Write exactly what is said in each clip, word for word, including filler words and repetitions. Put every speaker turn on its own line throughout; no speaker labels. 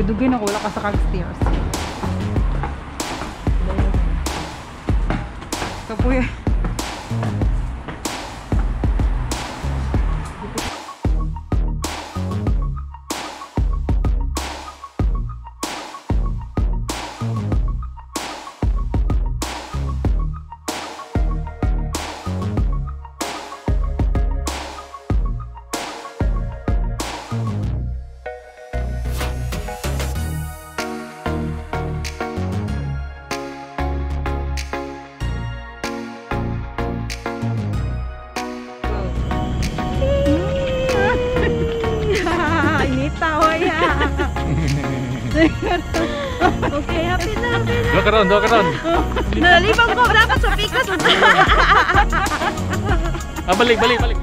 Dugay na ko, wala ka sa kag-stairs. Kapuya.
Okay, happy na, happy na.
Dua karon, dua karon.
Nalibang ko, dapat sa pikas.
Ah, balik, balik, balik.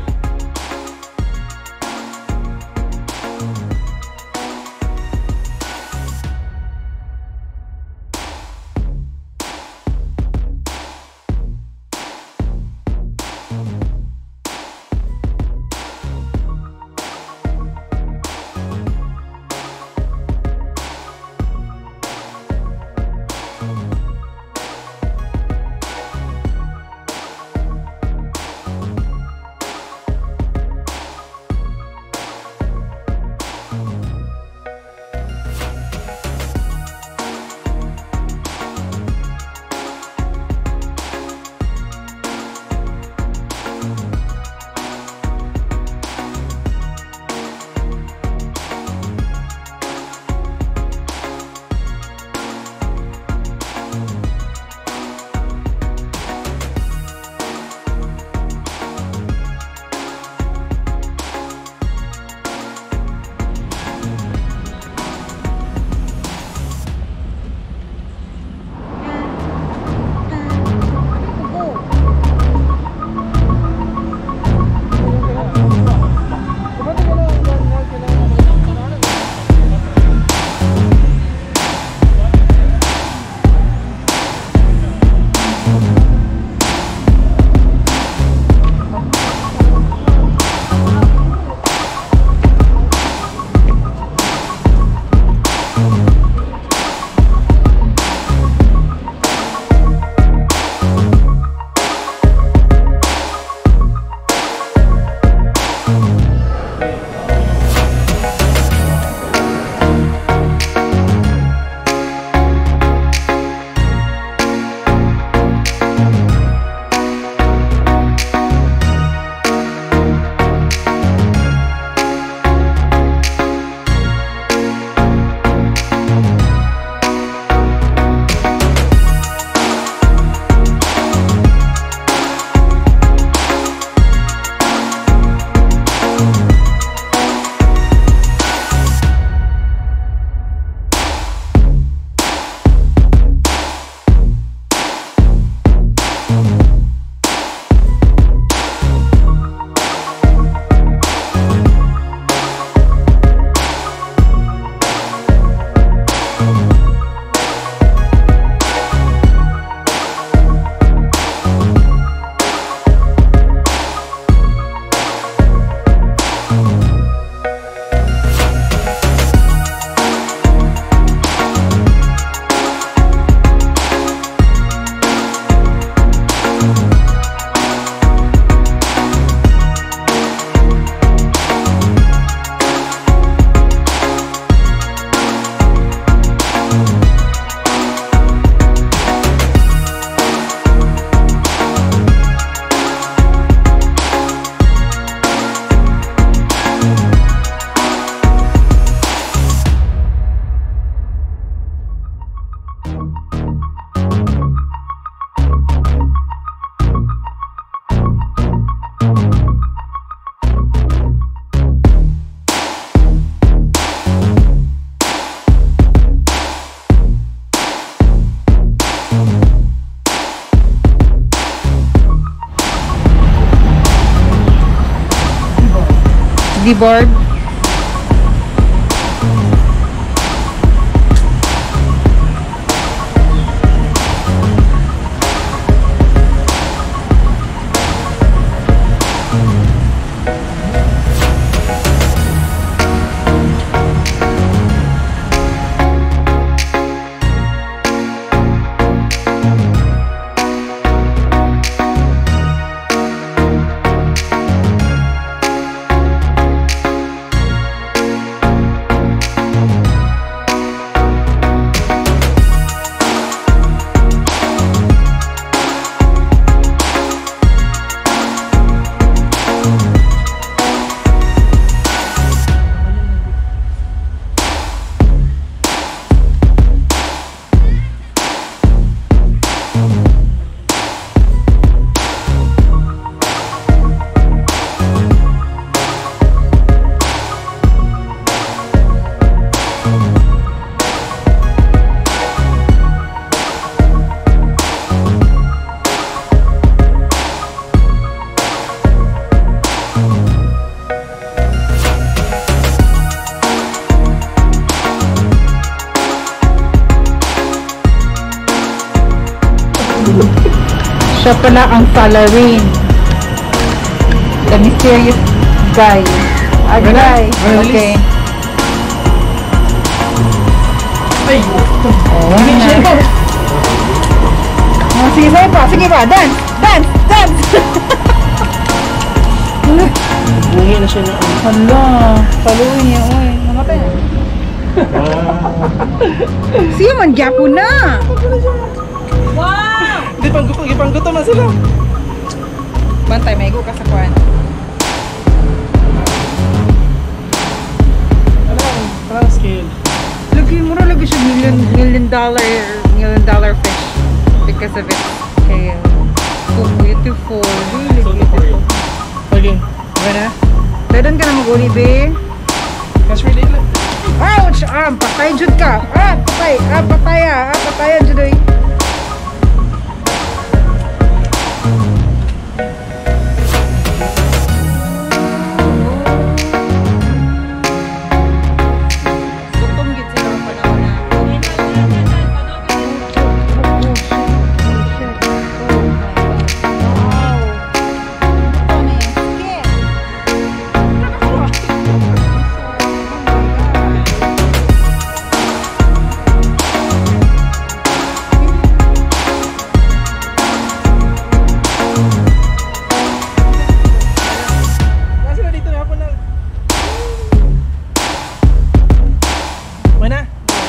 D-board. Siya pala ang Salarin. The mysterious guy. A guy. Okay.
Ay!
Oh, na. Oh, sige pa, sige pa, dance, dance, dance.
Bungi na siya na.
Hala, paluin niya, oy. Namatay na. Siya man, gyapo na.
Hindi, pangguto, ipangguto na sila.
Bantay, may ka sa kuwan.
Ano? Parang scale.
Lagi, mura lagi siya million, million dollar, million dollar fish. Because of its scale. So beautiful. Really beautiful.
Okay.
Okay na? Dadan ka na mag-uli, be.
Cash relate lang.
Ouch! Ah, patay jud ka. Ah, patay. Ah, patay ah. Ah, patay ah, jud oy. Gutom gid sila ang panahon na.
Kasi na dito na ako na. Okay na?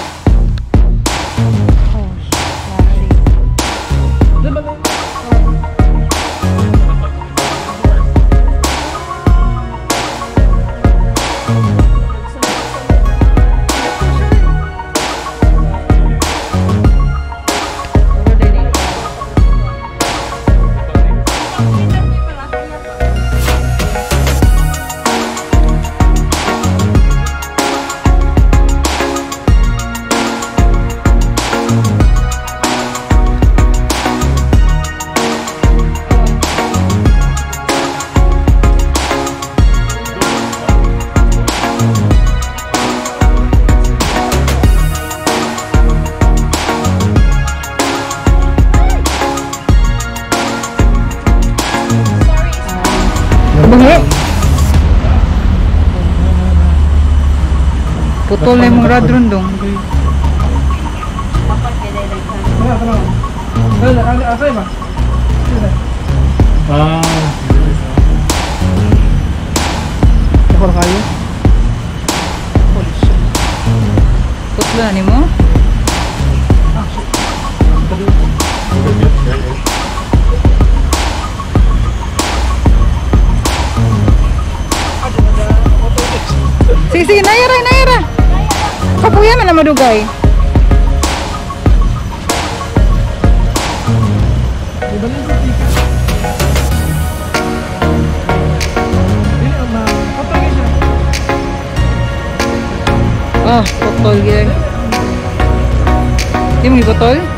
Doon ba na?
Bungi. Putol na yung mga radron dong.
Tama, tama. Dala, ang- asay ba? Dala.
Ah.
Ako na kayo? Holy shit.
Putol na ni mo? Sige, sige, naira, naira. Kapuya man na madugay.
Di ba lang yung tikas? Dili, ang mga patay siya.
Ah, putol gid. Di mo giputol?